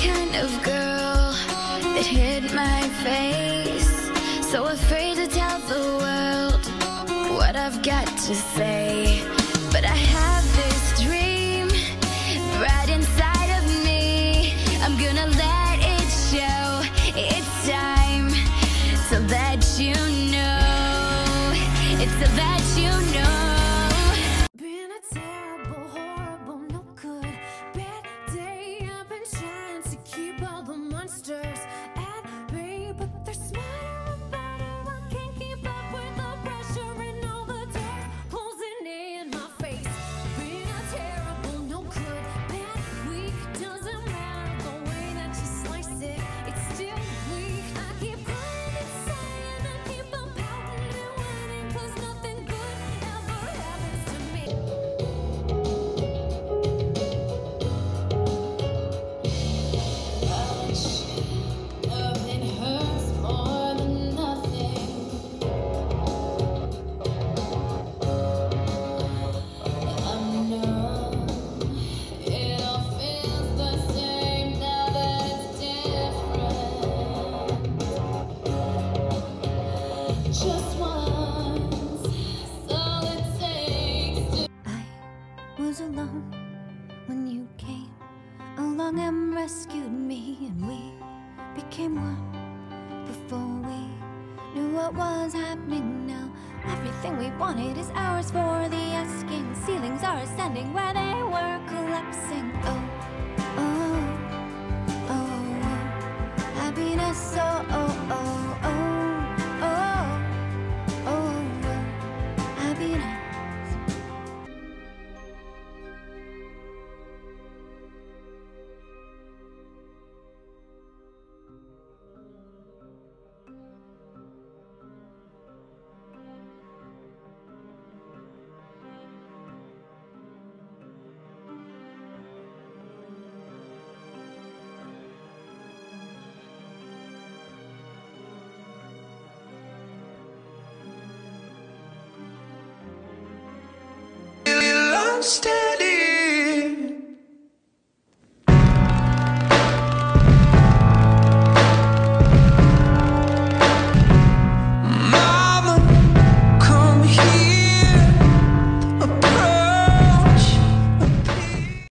kind of girl that hid my face, so afraid to tell the world what I've got to say. But I have this dream right inside of me. I'm gonna let it show. It's time to let you know. It's to let you know. Been a terrible, horrible, no good, bad day. I've been trying to keep all the monsters at bay, but they're smarter and better. I can't keep up with the pressure and all the doors closing in my face. Been a terrible, no good, bad week. Doesn't matter the way that you slice it, it's still weak. I keep crying and sighing and keep on pouting and whining, 'cause nothing good ever happens to me. Nothing hurts more than nothing. I'm numb. It all feels the same now that it's different. Just once, that's all it takes to. I was alone when you came along and rescued me, and we became one before we knew what was happening now. Everything we wanted is ours for the asking. Ceilings are ascending where they were collapsing. Oh, oh, oh, oh. Happiness, oh, oh, oh, oh, oh, oh, oh. Happiness. Lost it.